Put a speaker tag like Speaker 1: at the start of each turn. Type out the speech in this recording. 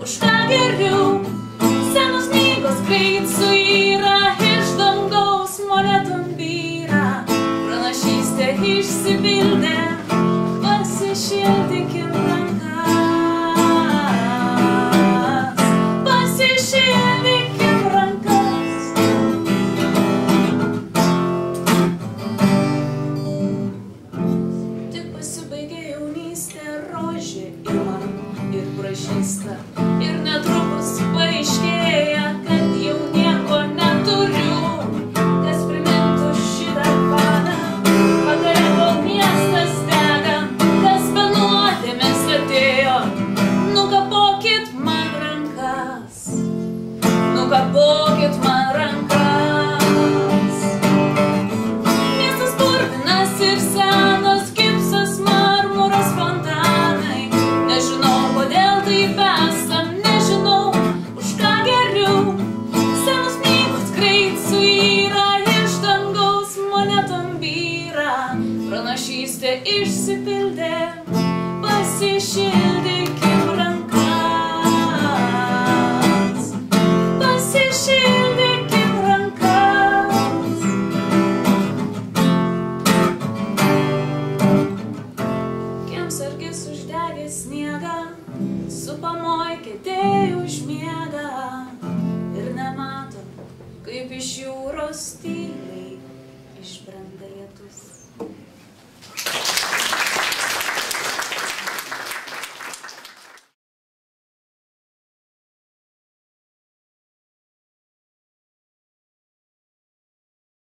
Speaker 1: už ką geriau. Senos knygos greit suyra, iš dangaus monetom byra. Pranašystė išsipildė, pasišildykim rankas. Pasišildykim rankas. Tik pasibaigė jaunystė, rožė ima ir pražysta. Ir netrukus paaiškėja, kad jau nieko neturiu, kas primintų šitą paną. Pagaliau kol miestas dega, kas be nuodėmės atėjo. Nukapokit man rankas, nukapokit man rankas. Miestas purvinas ir senas, gipsas, marmuras, fontanai. Nežinau, kodėl taip esam, nežinau, už ką geriau. Senos knygos greit suyra, iš dangaus monetom byra. Pranašystė išsipildė, pasišildykim rankas. Pasišildykim rankas. Kiemsargis uždegė sniegą, supamoj kėdėj užmiega. Ir nemato, kaip iš jūros tyliai išbrenda lietus.